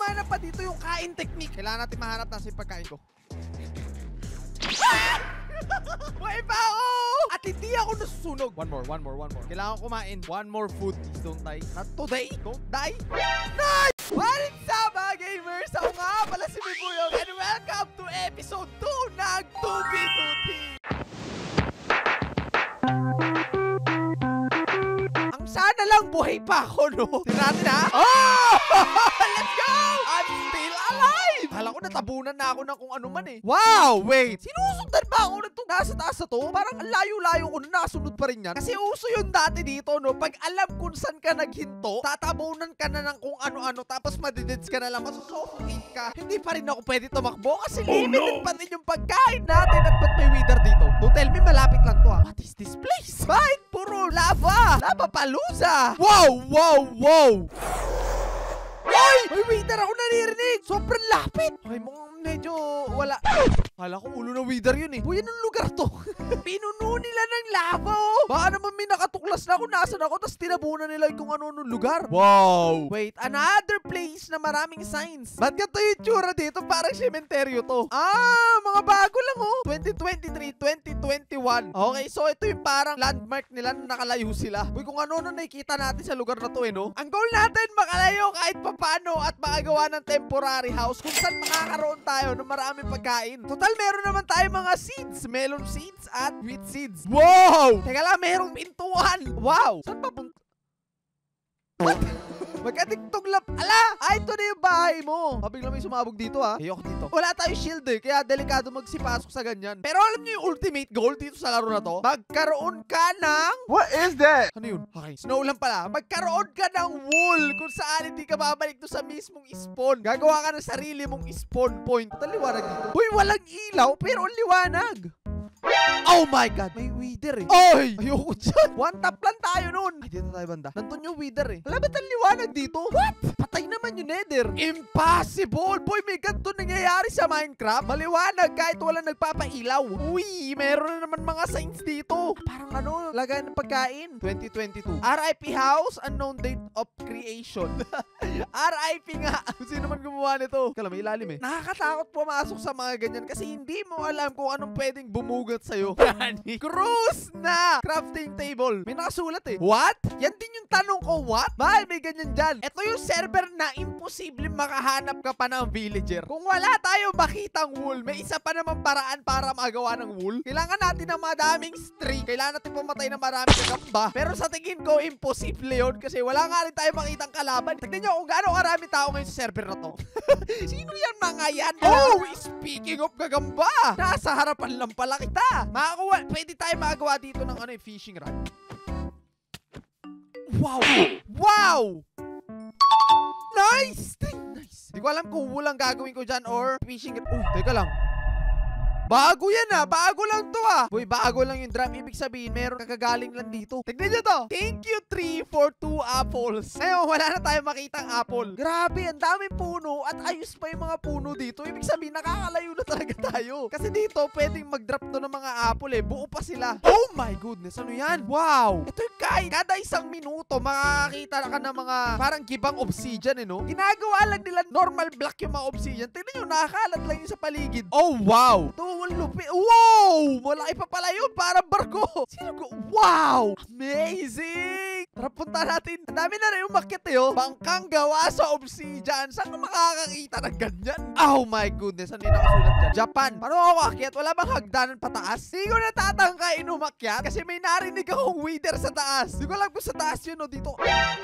liwanag pa dito yung kain technique. Kailangan natin mahanap nasa yung pagkain ko. Buhay pa ako! At hindi ako nasusunog. One more. Kailangan kumain. One more food. Please don't die. Not today. Don't die. Nice! What's up mga gamers? Ako nga pala si Bibuyong and welcome to episode 2 ng 2v2t. Ang sana lang buhay pa ako, no? Tingnan natin ha. Oh! Let's go! I'm still alive! Kala ko natabunan na ako ng kung ano man eh. Wow! Wait! Sinusundan ba ako na nasa taas na to? Parang ang layo-layo ko na nasunod pa rin yan. Kasi uso yun dati dito, no? Pag alam kung saan ka naghinto, tatabunan ka na ng kung ano-ano, tapos madidits ka na lang, masusuffocate ka. Hindi pa rin ako pwede tumakbo kasi limited pa rin yung pagkain natin at ba't may wither dito? Don't tell me malapit lang to ha. What is this place? Bakit puro lava? Lava palusa! Wow! Ay! May wither ako naririnig! Sobrang lapit! Okay, medyo wala. Kala ko ulo ng wither yun eh. Uy, anong lugar to? Pinuno nila ng lava oh! Baka naman may nakatuklas na ako, nasan ako, tapos tinabunan nila kung ano-anong lugar. Wow! Wait, another place na maraming signs. Ba't ganito yung tsura dito? Parang sementeryo to. Ah, mga bago lang oh. 2023, 2021. Okay, so ito yung parang landmark nila na nakalayo sila. Uy, kung ano nakikita natin sa lugar na to eh, no? Ang goal natin, makalayo kahit papano at makagawa ng temporary house kung saan makakaroon tayo ng maraming pagkain. Total, meron naman tayo mga seeds. Melon seeds at wheat seeds. Wow! Teka lang, merong pintuan. Wow! Saan papunta? What? Magka-tiktok lap. Ala! Ay, ito na yung bahay mo. Mabigla may sumabog dito ha. Ayoko dito. Wala tayong shield eh. Kaya delikado magsipasok sa ganyan. Pero alam niyo yung ultimate goal dito sa laro na to? Magkaroon ka ng... What is that? Ano yun? Okay. Snow lang pala. Magkaroon ka ng wool kung saan hindi ka babalik doon sa mismong spawn. Gagawa ka ng sarili mong spawn point. Ito liwanag dito. Uy, walang ilaw pero ang liwanag. Oh my God! May wither eh. Ay! Ayoko dyan. One tap lang tayo nun. Ay, dito tayo banda. Nandun yung wither eh. Wala ba't ang liwanag dito? What? Patay naman yung nether. Impossible! Boy, may ganito nangyayari sa Minecraft. Maliwanag kahit wala nagpapailaw. Uy, meron na naman mga signs dito. Parang ano, lagayan ng pagkain. 2022. RIP house, unknown date of creation. RIP nga. Sino man gumawa nito? Kala, may ilalim eh. Nakakatakot pumasok sa mga ganyan kasi hindi mo alam kung anong pwedeng bumugat sa'yo. Cruise na crafting table. May nakasulat eh. What? Yan din yung tanong ko. What? Bakit may ganyan dyan? Ito yung server na imposible makahanap ka pa ng villager. Kung wala tayo makitang wool, may isa pa naman paraan para magawa ng wool. Kailangan natin ng madaming string. Kailangan natin pumatay ng maraming gamba. Pero sa tingin ko, imposible yun kasi wala nga rin tayo makitang kalaban. Tignan nyo kung gaano karami tao ngayon sa server na to. Sino yan mga yan? Oh, speaking of gagamba, nasa harapan lang pala kita. Pwede tayo magawa dito ng ano, fishing rod. Wow! Nice! Nice! Di ko alam kung walang gagawin ko dyan or fishing rod. Oh, teka lang. Bago yan ah. Bago lang to ah. Boy, bago lang yung drop. Ibig sabihin, meron kakagaling lang dito. Tignan nyo to. Thank you 3 for 2 apples. Ngayon, wala na tayo makitang apple. Grabe, ang daming puno at ayos pa yung mga puno dito. Ibig sabihin, nakakalayo na talaga tayo. Kasi dito, pwedeng mag-drop to ng mga apple eh. Buo pa sila. Oh my goodness, ano yan? Wow! Ito yung kahit kada isang minuto, makakakita ka ng mga parang gibang obsidian eh, no? Ginagawa lang nila normal block yung mga obsidian. Tignan nyo, nakakalat lang yun sa paligid. Oh wow! Ito, lupi. Wow! Malaki pa pala yun. Parang barko. Sino ko? Wow! Amazing! Tara, punta natin. Ang dami na rin umakyat eh, oh. Bangkang gawa sa obsidian. Saan ka makakakita ng ganyan? Oh my goodness. Ano yung nakasulat dyan? Japan. Paano ako akyat? Wala bang hagdanan pataas? Hindi ko natatangkain umakyat kasi may narinig akong wither sa taas. Hindi ko alam kung sa taas yun o dito.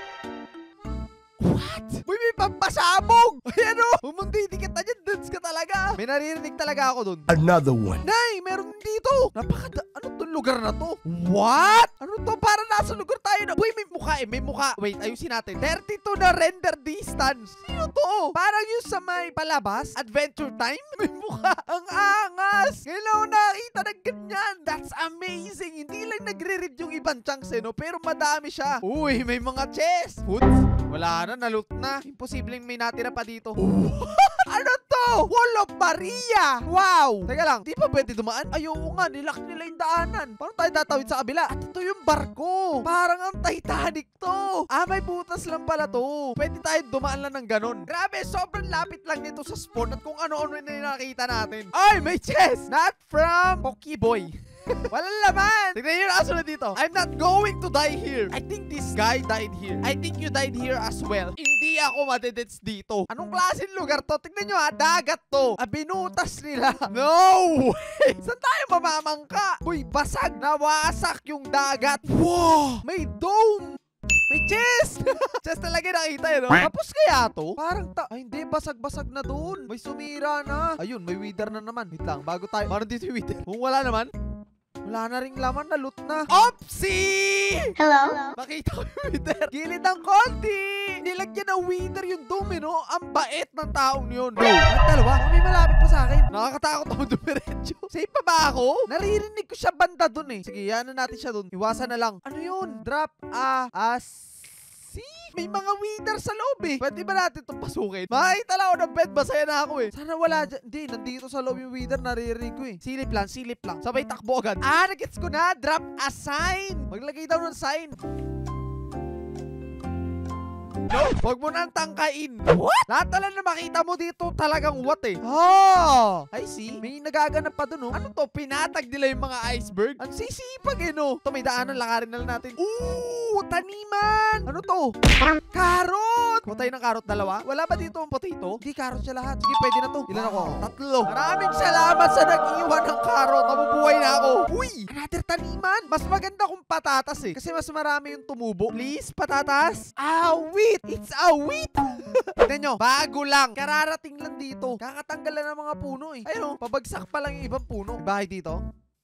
What? Uy, may pampasabog! Ayan o! Umundi, dikit na dyan. Dance ka talaga. May naririnig talaga ako dun. Another one. Nay, meron dito. Ano tong lugar na to? What? Ano to? Parang nasa lugar tayo na. Uy, may mukha eh. May mukha. Wait, ayusin natin. 32 na render distance. Sino to? Parang yung sa may palabas. Adventure Time? May mukha. Ang angas. Ngayon nakita ng ganyan. That's amazing. Hindi lang nagre-read yung ibang chunks eh, no? Pero madami siya. Uy, may mga chest. Food? Wala na, naloot na. Imposibleng may natira pa dito. Ano to? Wall of Maria! Wow! Teka lang, di ba pwede dumaan? Ayoko nga, nilak nila yung daanan. Paano tayo tatawid sa kabila? At ito yung barko. Parang ang Titanic to. May butas lang pala to. Pwede tayo dumaan lang ng ganun. Grabe, sobrang lapit lang nito sa spawn at kung ano-ano na nakita natin. Ay, may chest! Not from Pokeboy. Walang laman! Tignan nyo na kasunod dito. I'm not going to die here. I think this guy died here. I think you died here as well. Hindi ako madedets dito. Anong klaseng lugar to? Tignan nyo ha, dagat to. Binutas nila. No way! Saan tayo mamamangka? Uy, basag. Nawasak yung dagat. Wow! May dome! May chest! Chest talaga nakita yun, no? Tapos kaya to? Parang ay, hindi. Basag-basag na doon. May sumira na. Ayun, may wither na naman. Wait lang, bago tayo. Parang dito yung wither. Kung wala naman, wala na ring laman, na loot na. Opsi! Hello? Makita ko yung wither. Gilid ng konti. Nilagyan ng wither yung dumi, no? Ang bait ng taong yun. Bro, at dalawa, may malapit pa sa akin. Nakakatakot ako dumiretso. Safe pa ba ako? Naririnig ko siya banda dun eh. Sige, yan na natin siya dun. Iwasan na lang. Ano yun? Drop may mga wither sa loob eh. Pwede ba natin itong pasukin? Makita lang ako ng bed. Masaya na ako eh. Sana wala dyan. Hindi, nandito sa loob yung wither. Naririnig ko eh. Silip lang, silip lang. Sabay takbo agad. Nagets ko na. Drop a sign. Maglagay daw ng sign. No, huwag mo nang tangkain. What? Lahat na lang na makita mo dito talagang what eh. I see. May nagaganap pa dun, oh. Ano to? Pinatag nila yung mga iceberg? Ang sisipag eh, no? Ito, may daanan. Lakarin na lang natin. Taniman! Ano to? Karot! Kuha tayo ng karot, dalawa. Wala ba dito ang potato? Hindi, karot siya lahat. Sige, pwede na to. Ilan ako? 3. Maraming salamat sa nag-iwan ng karot. Mabubuhay na ako. Uy! Another taniman. Mas maganda kung patatas eh. Kasi mas marami yung tumubo. Please, patatas. Wheat! It's a wheat! Tignan nyo, bago lang. Kararating lang dito. Kakatanggal lang ng mga puno eh. Ayun, pabagsak pa lang yung ibang puno. May bahay dito.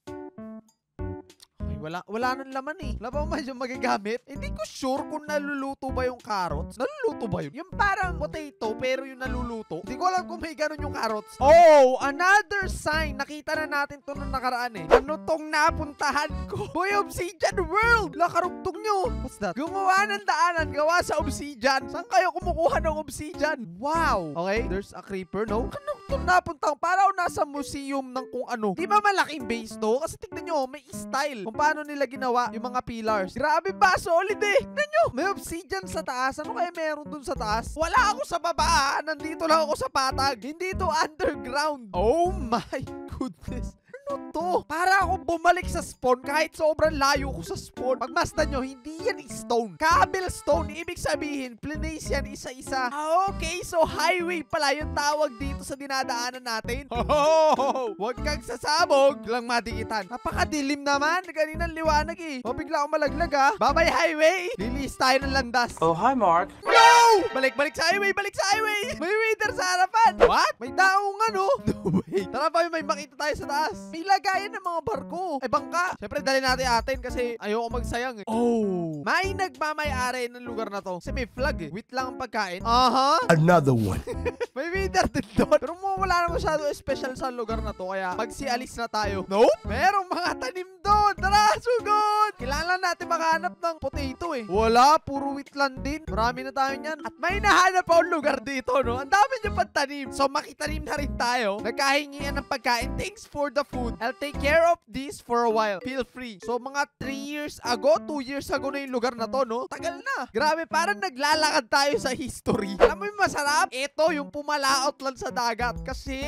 Wala nang laman eh. Wala ba medyo magagamit? Hindi ko sure kung naluluto ba yung carrots. Naluluto ba yun? Yung parang potato pero yung naluluto. Hindi ko alam kung may ganun yung carrots. Oh, another sign. Nakita na natin to nung nakaraan eh. Ano tong napuntahan ko? Boy, Obsidian World! Lakarugtong nyo. What's that? Gumawa ng daanan. Gawa sa obsidian. Saan kayo kumukuha ng obsidian? Wow. Okay, there's a creeper, no? Ano tong napuntang? Para ako nasa museum ng kung ano. Di ba malaking base to? Kasi tignan nyo, may style. Kung paano nila ginawa yung mga pillars. Grabe ba? Solid eh. Tignan nyo, may obsidian sa taas. Ano kaya meron dun sa taas? Wala ako sa baba. Nandito lang ako sa patag. Hindi to underground. Oh my goodness. Ano to? Para ako bumalik sa spawn kahit sobrang layo ko sa spawn. Pagmasdan nyo, hindi yan stone. Cobblestone. Ibig sabihin, place yan isa-isa. Okay, so highway pala yung tawag dito sa dinadaanan natin. Huwag kang sasabog. Lang madikitan. Napakadilim naman. Ganinang liwanag eh. Bigla akong malaglag ah. Babay highway. Lilis tayo ng landas. Oh, hi Mark. No! Balik sa highway. Balik sa highway. May waiter sa harapan. What? May daong ano? No way. Tara pa, may makita tayo sa taas. May lagayan ng mga barko. Bangka. Siyempre, dali natin kasi ayoko magsayang eh. Oh. May nagmamay-ari ng lugar na to. Kasi may flag eh. Wait lang ang pagkain. Another one. May waiter din doon. Pero wala na masyado special sa lugar na to. Kaya magsialis na tayo. Nope. Merong mga tanim doon. Tara, sugod. Kailangan natin makahanap ng potato eh. Wala. Puro wheat lang din. Marami na tayo niyan. At may nahanap akong lugar dito, no? Ang dami niyo pantanim. So, makitanim na rin tayo. Nagkahingian ng pagkain. Thanks for the food. I'll take care of this for a while. Feel free. So, mga 3 years ago, 2 years ago na yung lugar na to, no? Tagal na. Grabe, parang naglalakad tayo sa history. Alam mo yung masarap? Ito, yung pumalaot lang sa dagat. Kasi...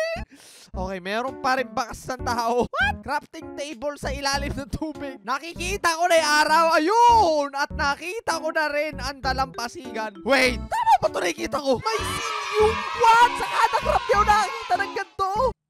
Okay, meron pa rin bakas ng tao. What? Crafting table sa ilalim ng tubig. Nakikita ko na yung araw. Ayun! At nakita ko na rin ang dalampasigan. Wait! Tama ba ito nakikita ko? May silium! What? Sa kada crop niyo nakikita ng ganito?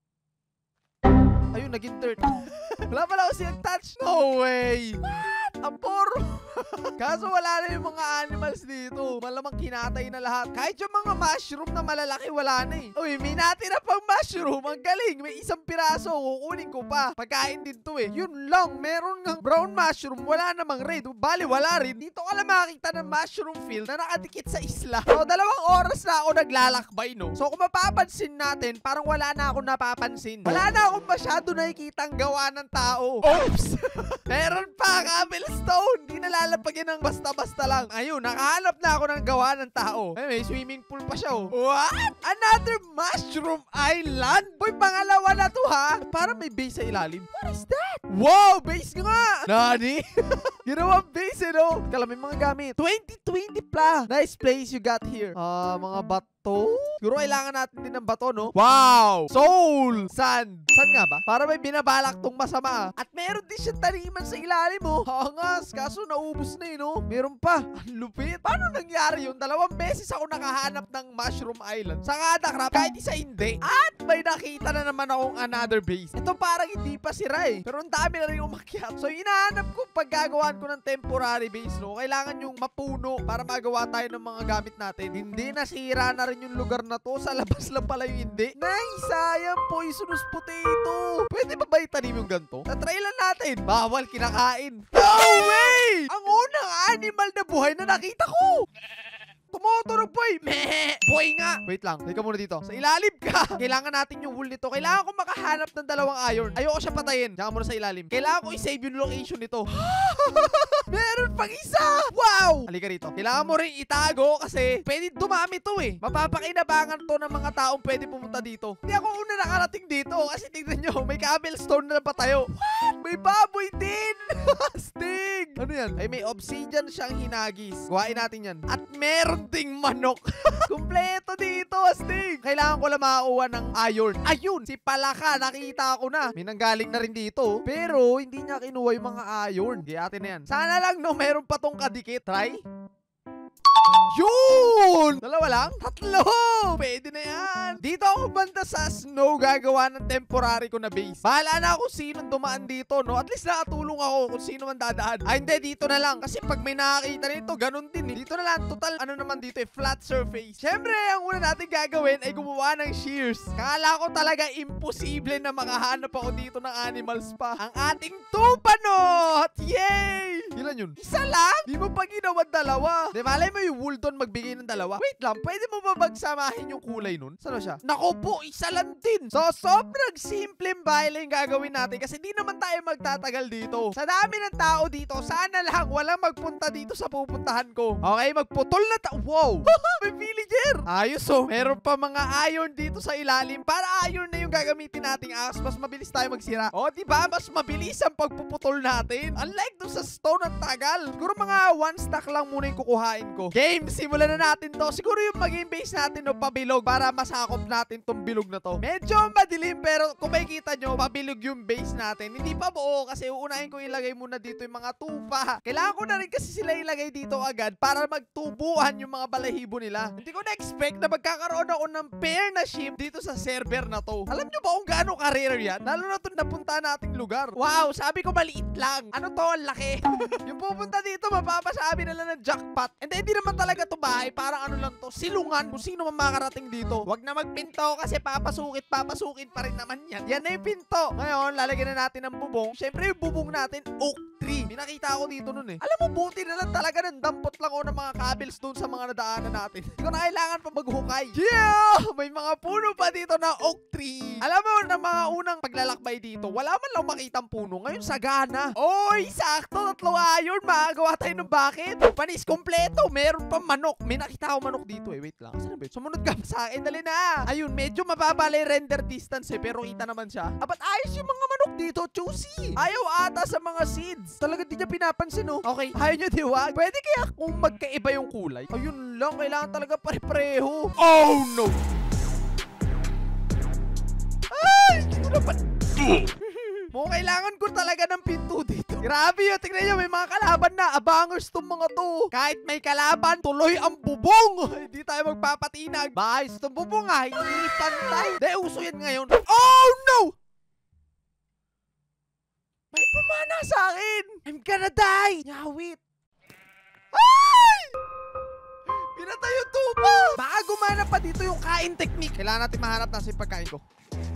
Ayun, naging dirt. Wala pala ako siyang touch. No way! What? Ang poro. Kaso wala na yung mga animals dito. Malamang kinatay na lahat. Kahit yung mga mushroom na malalaki, wala na eh. Uy, may natira pang mushroom. Ang galing. May isang piraso. Kukunin ko pa. Pagkain din to eh. Yun lang. Meron ng brown mushroom. Wala namang red. Bali, wala rin. Dito ka lang makakita ng mushroom field na nakadikit sa isla. So, 2 oras na ako naglalakbay, no? So, kung mapapansin natin, parang wala na akong napapansin. Wala na akong masyado nakikitang gawa ng tao. Oops! Meron pa, cobblestone. Di nalalabas pag yan ng basta-basta lang. Ayun, nakahanap na ako ng gawa ng tao. Ay, may swimming pool pa siya, oh. What? Another mushroom island? Boy, pangalawa na to, ha? Parang may base sa ilalim. What is that? Wow, base nga! Nani? Ginawang base, no? Kala, may mga gamit. 2020 pla. Nice place you got here. Mga bato? Siguro kailangan natin din ng bato, no? Wow! Soul! Sand! Saan nga ba? Para may binabalak tong masama. At meron din siyang taniman sa ilalim, oh. Hangas, kaso naubos na, no? Meron pa. Ang lupit. Paano nangyari yun? 2 beses ako nakahanap ng Mushroom Island. Sa kada crap, kahit isa hindi. At may nakita na naman akong another base. Ito parang hindi pa sira, eh. Pero ang dami na rin umakyat. So, inahanap ko pag gagawaan ko ng temporary base, no? Kailangan yung mapuno para magawa tayo ng mga gamit natin. Hindi nasira na rin yung lugar na to. Sa labas lang pala yung hindi. Nice! Sayang, poisonous potato. Pwede ba itanim yung ganito? Tatry lang natin. Bawal, kinakain. No way! Ang unang animal na buhay na nakita ko. Tumuturog, boy! Meh! Boy nga! Wait lang, teka muna dito. Sa ilalim ka! Kailangan natin yung wool nito. Kailangan ko makahanap ng 2 iron. Ayoko siya patayin. Diyan muna sa ilalim. Kailangan ko i-save yung location nito. Meron pang isa! Wow! Halika rito. Kailangan mo rin itago kasi pwede dumami to, eh. Mapapakinabangan to ng mga taong pwede pumunta dito. Hindi ako una nakarating dito kasi tignan nyo, may cobblestone na patayo. What? May baboy din! Stig! Ano yan? Ay, may obsidian siyang hinagis. Kuhain natin yan. At meron ding manok. Kumpleto dito, Stig. Kailangan ko lang makakuha ng iron. Ayun, si Palaka, nakita ko na. May nanggaling na rin dito. Pero, hindi niya kinuha yung mga iron. Di atin na yan. Sana lang, no, meron pa tong kadikit. Try. Yun! 2 lang? 3! Pwede na yan. Dito ako banda sa snow gagawa ng temporary ko na base. Bahala na kung sino dumaan dito, no? At least nakatulong ako kung sino man dadaan. Ay, hindi. Dito na lang. Kasi pag may nakakita nito, ganun din, eh. Dito na lang. Total, ano naman dito, eh. Flat surface. Siyempre, ang una natin gagawin ay gumawa ng shears. Kala ko talaga imposible na makahanap ako dito ng animals pa. Ang ating tupanot! Yay! Ilan yun? Isa lang? Di mo pa ginawa 2. Di malay mo yung wool doon magbigay ng 2. Wait lang, pwede mo ba magsamahin yung kulay nun? Saan siya? Naku po, isa lang din. So, sobrang simpleng bahay lang yung gagawin natin kasi di naman tayo magtatagal dito. Sa dami ng tao dito, sana lang walang magpunta dito sa pupuntahan ko. Okay, magputol na Wow! May villager! Ayos, oh. Meron pa mga iron dito sa ilalim. Para iron na yung gagamitin nating axe, mas mabilis tayo magsira. O, diba? Mas mabilis ang pagpuputol natin. Unlike doon sa stone, ang tagal. Siguro mga 1 stack lang muna yung kukuhain ko. Game, simulan na natin to. Siguro yung maging base natin no, pabilog para masakop natin tong bilog na to. Medyo madilim pero kung makikita nyo, pabilog yung base natin. Hindi pa buo kasi uunahin ko ilagay muna dito yung mga tupa. Kailangan ko na rin kasi sila ilagay dito agad para magtubuhan yung mga balahibo nila. Hindi ko na-expect na magkakaroon ako ng pair na ship dito sa server na to. Alam nyo ba kung gaano ka-rare yan? Lalo na itong napunta nating lugar. Wow, sabi ko maliit lang. Ano to? Ang laki. Yung pupunta dito, mapapasabi na lang ng jackpot. And hindi naman talaga to bahay. Parang ano lang to, silungan kung sino man makarating dito. Huwag na magpinto kasi papasukin pa rin naman yan. Yan na yung pinto. Ngayon, lalagyan na natin ng bubong. Siyempre, yung bubong natin, oak tree. May nakita ako dito nun, eh. Alam mo, buti na lang talaga ng dampot lang ako ng mga cables doon sa mga nadaanan natin. Hindi ko na kailangan pa maghukay. Yeah! May mga puno pa dito na oak tree. Alam mo, na mga unang paglalakbay dito, wala man lang makitang puno. Ngayon, sagana. Oy, sakto, 3 iron. Makagawa tayo ng bucket. Panis, kompleto. Meron pa manok. May nakita ako manok dito, eh. Wait lang. Saan ba? Sumunod ka sa akin. Dali na. Ayun, medyo mababa yung render distance, eh. Pero kita naman siya. Abat ayos yung mga manok dito. Juicy. Ayaw ata sa mga seeds. Talaga di niya pinapansin, oh. Okay. Ayaw nyo diwag. Pwede kaya kung magkaiba yung kulay? Ayun lang. Kailangan talaga pare-pareho. Oh, no. Ay! Hindi ko naman. Mo kailangan ko talaga ng pinto dito. Grabe yun. Tignan nyo, may mga kalaban na. Abangers tong mga to. Kahit may kalaban, tuloy ang bubong. Hindi tayo magpapatinag. Bahayos tong bubong, ha. Hindi pantay. Dahil uso yan ngayon. Oh, no! May pumana sa akin. I'm gonna die. Nyawit. Ay! Pinatay yung tuba. Baka gumana pa dito yung kain technique. Kailangan natin mahanap na sa pagkain ko.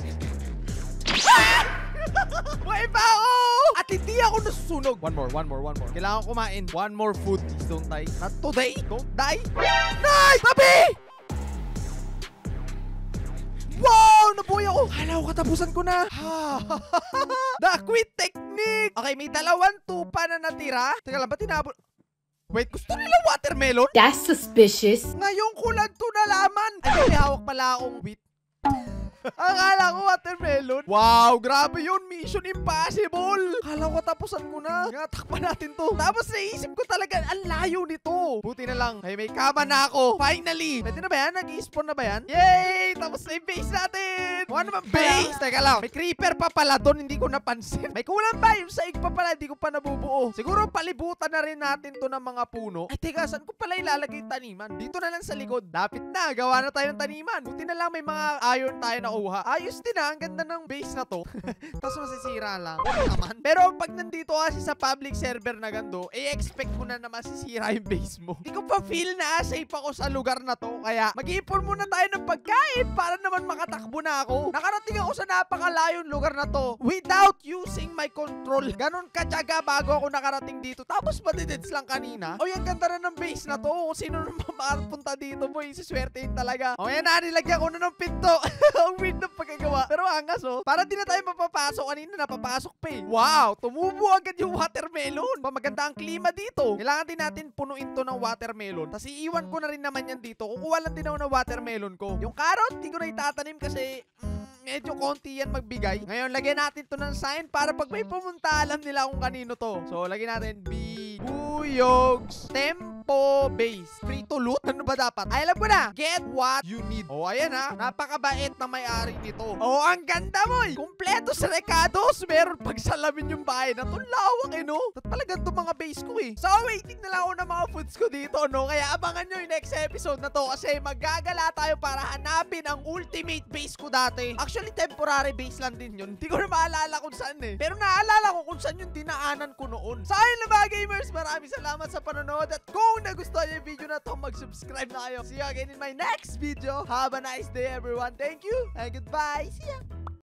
May bao! At hindi ako nasusunog. One more. Kailangan kumain. One more food. Please don't die. Not today. Don't die. Nice! Tabi! Wow! Nabuhay ako. Hala ko, katapusan ko na. The quit technique. Okay, may 2 tupa na natira. Teka lang, ba't tinabon? Wait, gusto nila watermelon? That's suspicious. Ngayon ko lang to nalaman. Ay, may hawak pala akong wheat. Akala ko watermelon. Wow, grabe yun. Mission impossible. Akala ko tapusan ko na. Nga, takpan natin to. Tapos naisip ko talaga, ang layo nito. Buti na lang. Ay, may kama na ako. Finally. Pwede na ba yan? Nag-i-spawn na ba yan? Yay! Tapos na yung base natin. Ano naman base? Teka lang. May creeper pa pala doon. Hindi ko napansin. May kulang pa. Yung saig pa pala. Hindi ko pa nabubuo. Siguro palibutan na rin natin to ng mga puno. Ay, teka. Saan ko pala ilalagay yung taniman? Dito na lang sa likod. Lapit na. Gawa na tayo ng taniman. Buti na lang may mga iron tayo na uha. Ayos din Ang ganda ng base na to. Tapos masisira lang. Naman. Pero pag nandito kasi sa public server na gando, expect mo na masisira yung base mo. Hindi ko pa feel na safe ako sa lugar na to. Kaya mag-iipon muna tayo ng pagkain para naman makatakbo na ako. Nakarating ako sa napakalayong lugar na to without using my control. Ganon katyaga bago ako nakarating dito. Tapos madidits lang kanina. Ang ganda na ng base na to. Kung sino naman makapunta dito, boy, siswertein talaga. Yan na, nilagyan ko na ng pinto. Ang weird na pagkagawa. Pero angas, para di na tayo mapapasok. Kanina napapasok pa eh. Wow, tumubo agad yung watermelon. Maganda ang klima dito. Kailangan din natin punuin to ng watermelon. Tapos iiwan ko na rin naman yan dito. Kukuha lang din ako ng watermelon ko. Yung carrot, di ko na itatanim kasi medyo konti yan magbigay. Ngayon, lagyan natin to ng sign para pag may pumunta, alam nila kung kanino to. So, lagyan natin Buyog's Tempo Base. Free to loot? Ano ba dapat? Ay, alam ko na. Get what you need. Ayan napakabait na may-ari nito. Ang ganda mo. Kompleto sa recados. Meron pagsalamin yung bahay na to. Lawak no? Talagang to mga base ko So, waiting na lang ako ng mga foods ko dito, no? Kaya abangan nyo yung next episode na to kasi magagala tayo para hanapin ang ultimate base ko dati. Actually, temporary base lang din yun. Hindi ko na maalala kung saan Pero naalala ko kung saan yung dinaanan ko noon. Sa ayun na mga gamers, maraming salamat sa panonood. At kung nagustuhan yung video na to, mag-subscribe na kayo. See you again in my next video. Have a nice day, everyone. Thank you and goodbye. See ya!